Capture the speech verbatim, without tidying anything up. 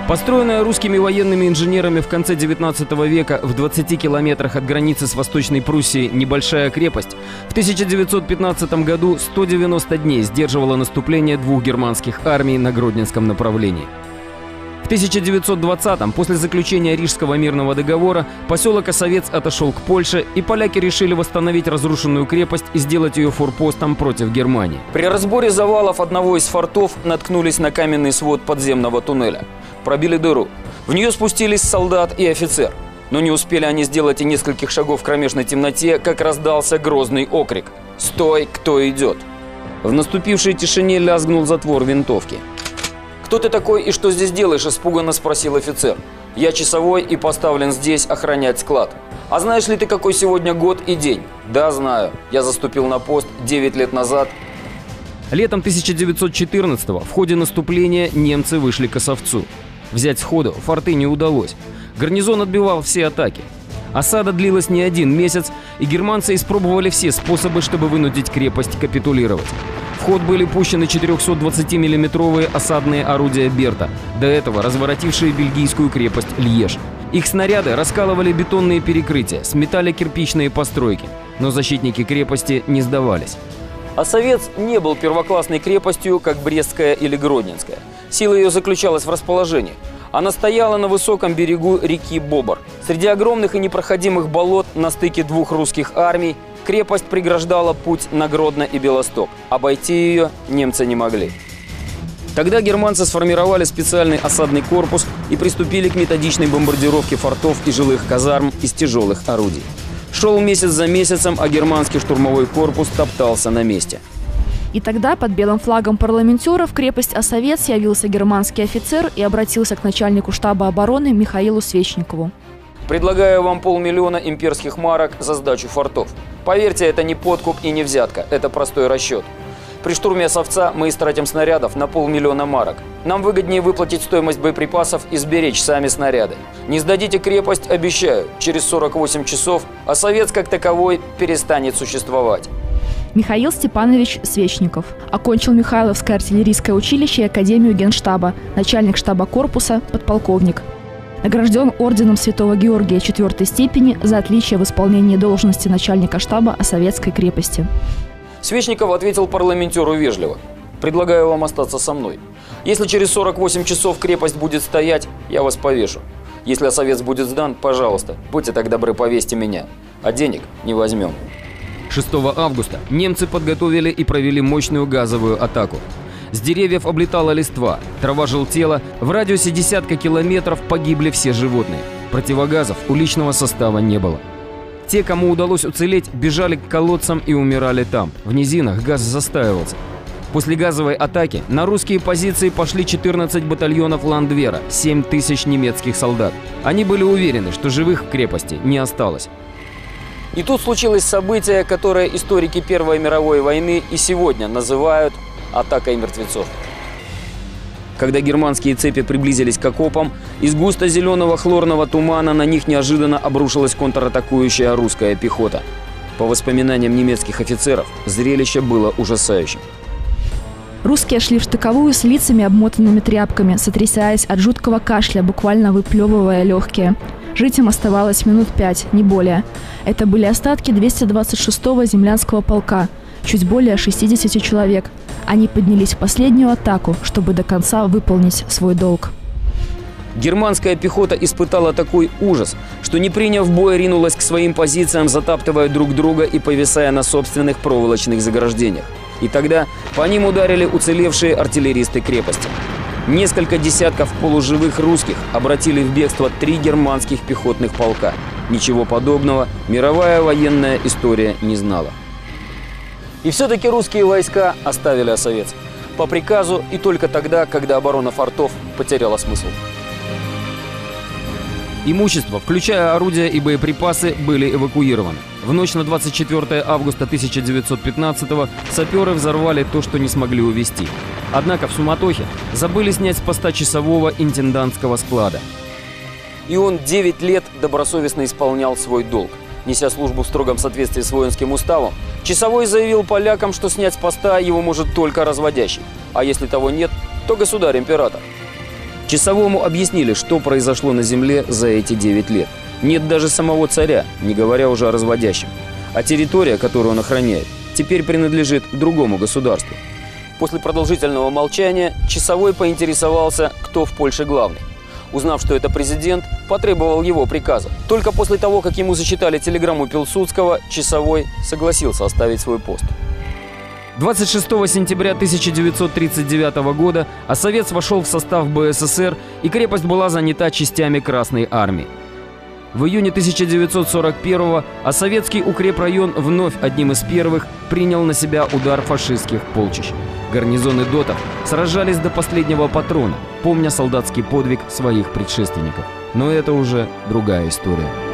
Построенная русскими военными инженерами в конце девятнадцатого века в двадцати километрах от границы с Восточной Пруссией небольшая крепость в тысяча девятьсот пятнадцатом году сто девяносто дней сдерживала наступление двух германских армий на Гродненском направлении. В тысяча девятьсот двадцатом, после заключения Рижского мирного договора, поселок Осовец отошел к Польше, и поляки решили восстановить разрушенную крепость и сделать ее форпостом против Германии. При разборе завалов одного из фортов наткнулись на каменный свод подземного туннеля. Пробили дыру. В нее спустились солдат и офицер. Но не успели они сделать и нескольких шагов в кромешной темноте, как раздался грозный окрик: «Стой, кто идет!». В наступившей тишине лязгнул затвор винтовки. «Кто ты такой и что здесь делаешь?» – испуганно спросил офицер. «Я часовой и поставлен здесь охранять склад». «А знаешь ли ты, какой сегодня год и день?» «Да, знаю. Я заступил на пост девять лет назад». Летом тысяча девятьсот четырнадцатого в ходе наступления немцы вышли к Осовцу. Взять сходу форты не удалось. Гарнизон отбивал все атаки. Осада длилась не один месяц, и германцы испробовали все способы, чтобы вынудить крепость капитулировать. В ход были пущены четырехсотдвадцатимиллиметровые осадные орудия Берта, до этого разворотившие бельгийскую крепость Льеж. Их снаряды раскалывали бетонные перекрытия, сметали кирпичные постройки, но защитники крепости не сдавались. Осовец не был первоклассной крепостью, как Брестская или Гродненская. Сила ее заключалась в расположении. Она стояла на высоком берегу реки Бобр. Среди огромных и непроходимых болот на стыке двух русских армий крепость преграждала путь на Гродно и Белосток. Обойти ее немцы не могли. Тогда германцы сформировали специальный осадный корпус и приступили к методичной бомбардировке фортов и жилых казарм из тяжелых орудий. Шел месяц за месяцем, а германский штурмовой корпус топтался на месте. И тогда под белым флагом парламентеров в крепость Осовец явился германский офицер и обратился к начальнику штаба обороны Михаилу Свечникову. «Предлагаю вам полмиллиона имперских марок за сдачу фортов. Поверьте, это не подкуп и не взятка, это простой расчет. При штурме Осовца мы истратим снарядов на полмиллиона марок. Нам выгоднее выплатить стоимость боеприпасов и сберечь сами снаряды. Не сдадите крепость, обещаю, через сорок восемь часов Осовец как таковой перестанет существовать». Михаил Степанович Свечников окончил Михайловское артиллерийское училище и Академию Генштаба, начальник штаба корпуса, подполковник. Награжден орденом Святого Георгия четвертой степени за отличие в исполнении должности начальника штаба Осовецкой крепости. Свечников ответил парламентеру вежливо: «Предлагаю вам остаться со мной. Если через сорок восемь часов крепость будет стоять, я вас повешу. Если Осовец будет сдан, пожалуйста, будьте так добры, повесьте меня. А денег не возьмем». шестого августа немцы подготовили и провели мощную газовую атаку. С деревьев облетала листва, трава желтела, в радиусе десятка километров погибли все животные. Противогазов у личного состава не было. Те, кому удалось уцелеть, бежали к колодцам и умирали там. В низинах газ застаивался. После газовой атаки на русские позиции пошли четырнадцать батальонов Ландвера, семь тысяч немецких солдат. Они были уверены, что живых в крепости не осталось. И тут случилось событие, которое историки Первой мировой войны и сегодня называют атакой мертвецов. Когда германские цепи приблизились к окопам, из густо-зеленого хлорного тумана на них неожиданно обрушилась контратакующая русская пехота. По воспоминаниям немецких офицеров, зрелище было ужасающим. Русские шли в штыковую с лицами, обмотанными тряпками, сотрясаясь от жуткого кашля, буквально выплевывая легкие. Жить им оставалось минут пять, не более. Это были остатки двухсот двадцать шестого землянского полка, чуть более шестидесяти человек. Они поднялись в последнюю атаку, чтобы до конца выполнить свой долг. Германская пехота испытала такой ужас, что, не приняв боя, ринулась к своим позициям, затаптывая друг друга и повисая на собственных проволочных заграждениях. И тогда по ним ударили уцелевшие артиллеристы крепости. Несколько десятков полуживых русских обратили в бегство три германских пехотных полка. Ничего подобного мировая военная история не знала. И все-таки русские войска оставили Осовец. По приказу и только тогда, когда оборона фортов потеряла смысл. Имущество, включая орудия и боеприпасы, были эвакуированы. В ночь на двадцать четвёртое августа тысяча девятьсот пятнадцатого саперы взорвали то, что не смогли увезти. Однако в суматохе забыли снять с поста часового интендантского склада. И он девять лет добросовестно исполнял свой долг. Неся службу в строгом соответствии с воинским уставом, часовой заявил полякам, что снять с поста его может только разводящий. А если того нет, то государь-император. Часовому объяснили, что произошло на земле за эти девять лет. Нет даже самого царя, не говоря уже о разводящем. А территория, которую он охраняет, теперь принадлежит другому государству. После продолжительного молчания Часовой поинтересовался, кто в Польше главный. Узнав, что это президент, потребовал его приказа. Только после того, как ему зачитали телеграмму Пилсудского, Часовой согласился оставить свой пост. двадцать шестого сентября тысяча девятьсот тридцать девятого года Осовец вошел в состав бэ эс эсэр, и крепость была занята частями Красной армии. В июне тысяча девятьсот сорок первого Осовецкий укрепрайон вновь одним из первых принял на себя удар фашистских полчищ. Гарнизоны дотов сражались до последнего патрона, помня солдатский подвиг своих предшественников. Но это уже другая история.